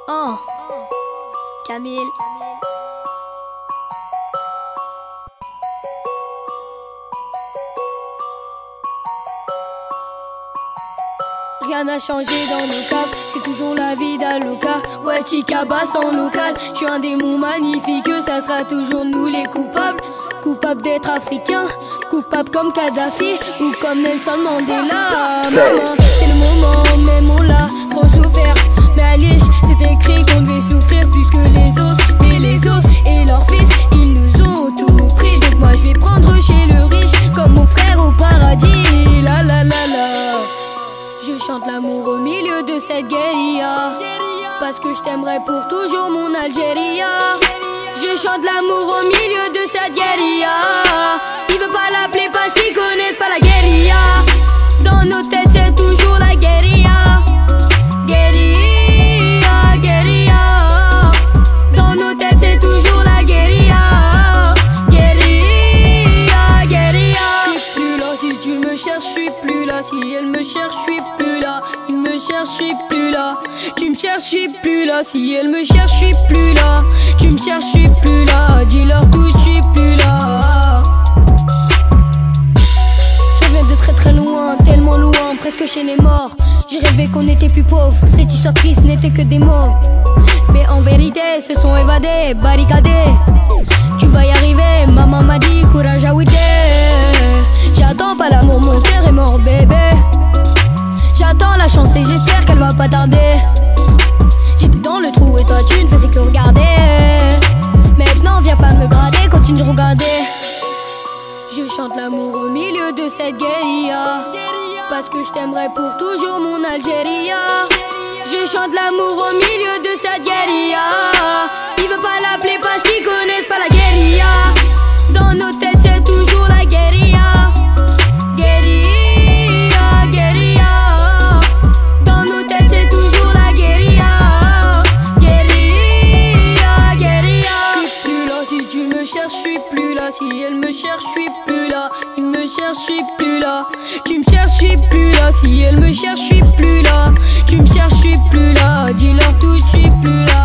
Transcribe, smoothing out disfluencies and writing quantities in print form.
Oh, Camille. Rien n'a changé dans nos caps, c'est toujours la vie d'Aloca. Ouais, Chica basse en local, je suis un démon magnifique, ça sera toujours nous les coupables. Coupables d'être africains, coupables comme Kadhafi ou comme Nelson Mandela. Maman, c'est le moment, même on l'a trop souffert. Mais Alice, c'est écrit qu'on devait souffrir plus que les autres. Mais les autres et leurs fils, ils nous ont tout pris. Donc moi je vais prendre chez le riche, comme mon frère au paradis. La la la la. Je chante l'amour au milieu de cette guérilla, parce que je t'aimerai pour toujours mon Algérie. Je chante l'amour au milieu de cette guérilla. Il veut pas l'appeler parce qu'ils connaissent pas la guérilla. Dans nos têtes c'est toujours la guérilla. Guérilla, guérilla. Dans nos têtes c'est toujours la guérilla. Guérilla, guérilla. Je suis plus là si tu me cherches, je suis plus là. Si elle me cherche, je suis plus là. Il me cherche, je suis plus là. Tu me cherches, je suis plus là. Si elle me cherche, je suis plus là. Tu me cherches, je suis plus là. Dis-leur tout, je suis plus là. Je viens de très très loin, tellement loin, presque chez les morts. J'ai rêvé qu'on était plus pauvres, cette histoire triste n'était que des mots. Mais en vérité, se sont évadés, barricadés. Tu vas y arriver, maman m'a dit, courage à Ouidé. J'attends pas l'amour, mon cœur est mort, bébé. J'attends la chance et j'espère qu'elle va pas tarder. J'étais dans le trou et toi tu ne faisais que regarder. Maintenant viens pas me grader, continue de regarder. Je chante l'amour au milieu de cette guérilla, parce que je t'aimerai pour toujours mon Algérie. Je chante l'amour au milieu de cette guérilla. Il veut pas l'appeler parce qu'ils connaissent pas la guérilla. Dans nos têtes c'est toujours la guérilla. Guérilla, guérilla. Dans nos têtes c'est toujours la guérilla. Guérilla, guérilla. Je suis plus là si tu me cherches, je suis plus là. Si elle me cherche, je suis plus là. Il me cherche, je suis plus là. Tu me cherches, je suis plus là. Si elle me cherche, je suis plus là. Tu me cherches, je suis plus là. Dis-leur tout, je suis plus là.